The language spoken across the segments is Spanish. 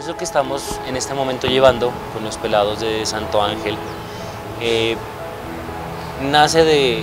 proceso que estamos en este momento llevando con los pelados de Santo Ángel nace de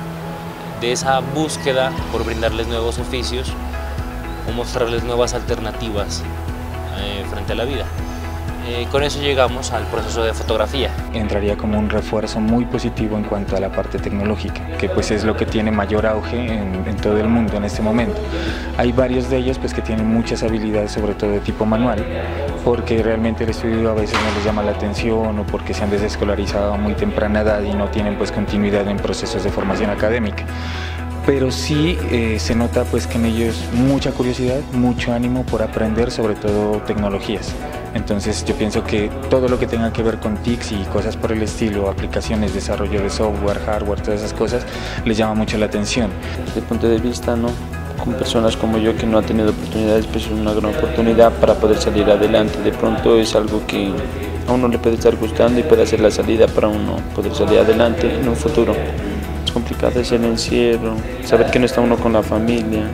esa búsqueda por brindarles nuevos oficios o mostrarles nuevas alternativas frente a la vida. Con eso llegamos al proceso de fotografía. Entraría como un refuerzo muy positivo en cuanto a la parte tecnológica, que pues es lo que tiene mayor auge en todo el mundo en este momento. Hay varios de ellos pues que tienen muchas habilidades, sobre todo de tipo manual, porque realmente el estudio a veces no les llama la atención o porque se han desescolarizado a muy temprana edad y no tienen pues continuidad en procesos de formación académica. Pero sí se nota pues que en ellos mucha curiosidad, mucho ánimo por aprender, sobre todo tecnologías. Entonces yo pienso que todo lo que tenga que ver con TICs y cosas por el estilo, aplicaciones, desarrollo de software, hardware, todas esas cosas, les llama mucho la atención. Desde el punto de vista, ¿no?, con personas como yo que no han tenido oportunidades, pues es una gran oportunidad para poder salir adelante. De pronto es algo que a uno le puede estar gustando y puede hacer la salida para uno poder salir adelante en un futuro. Es complicado ese encierro, saber que no está uno con la familia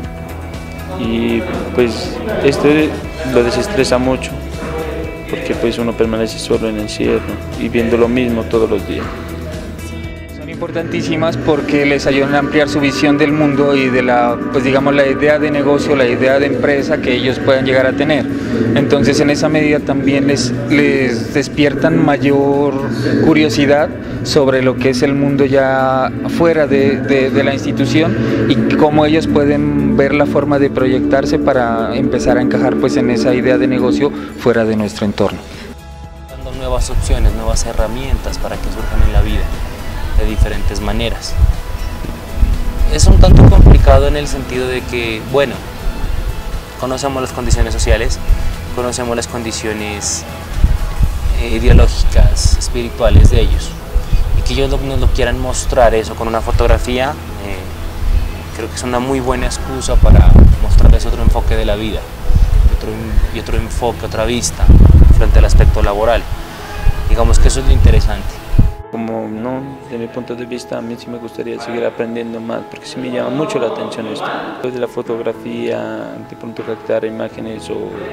y pues esto lo desestresa mucho, porque pues uno permanece solo en el encierro y viendo lo mismo todos los días. Son importantísimas porque les ayudan a ampliar su visión del mundo y de la, pues digamos, la idea de negocio, la idea de empresa que ellos puedan llegar a tener. Entonces en esa medida también les despiertan mayor curiosidad sobre lo que es el mundo ya fuera de la institución y cómo ellos pueden ver la forma de proyectarse para empezar a encajar pues en esa idea de negocio fuera de nuestro entorno. Dando nuevas opciones, nuevas herramientas para que surjan en la vida de diferentes maneras. Es un tanto complicado en el sentido de que, bueno, conocemos las condiciones sociales, conocemos las condiciones ideológicas, espirituales de ellos, y que ellos nos lo quieran mostrar eso con una fotografía, creo que es una muy buena excusa para mostrarles otro enfoque de la vida, y otro enfoque, otra vista frente al aspecto laboral. Digamos que eso es lo interesante. Como no, desde mi punto de vista, a mí sí me gustaría seguir aprendiendo más, porque sí me llama mucho la atención esto. Desde la fotografía, de pronto captar imágenes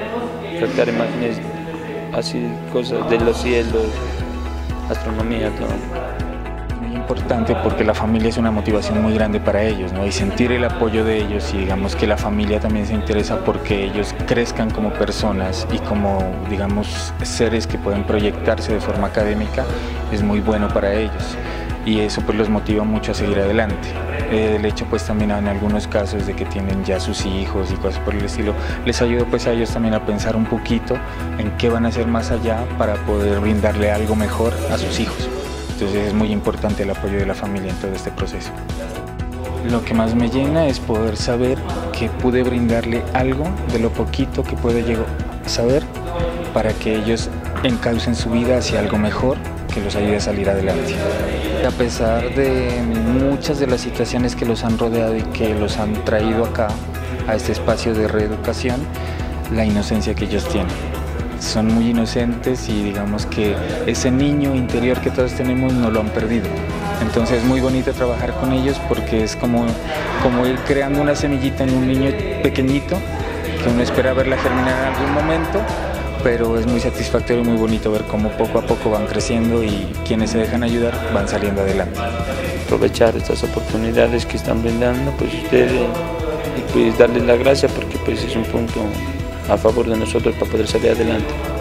así, cosas de los cielos, astronomía, todo. Muy importante porque la familia es una motivación muy grande para ellos, ¿no? Y sentir el apoyo de ellos y digamos que la familia también se interesa porque ellos crezcan como personas y como, digamos, seres que pueden proyectarse de forma académica es muy bueno para ellos y eso pues los motiva mucho a seguir adelante. El hecho pues también en algunos casos de que tienen ya sus hijos y cosas por el estilo, les ayuda pues a ellos también a pensar un poquito en qué van a hacer más allá para poder brindarle algo mejor a sus hijos. Entonces es muy importante el apoyo de la familia en todo este proceso. Lo que más me llena es poder saber que pude brindarle algo de lo poquito que puedo llegar a saber para que ellos encaucen su vida hacia algo mejor que los ayude a salir adelante. A pesar de muchas de las situaciones que los han rodeado y que los han traído acá, a este espacio de reeducación, la inocencia que ellos tienen. Son muy inocentes y digamos que ese niño interior que todos tenemos no lo han perdido. Entonces es muy bonito trabajar con ellos porque es como ir creando una semillita en un niño pequeñito que uno espera verla germinar en algún momento, pero es muy satisfactorio y muy bonito ver cómo poco a poco van creciendo y quienes se dejan ayudar van saliendo adelante. Aprovechar estas oportunidades que están brindando pues ustedes y pues darles las gracias porque pues es un punto a favor de nosotros para poder salir adelante.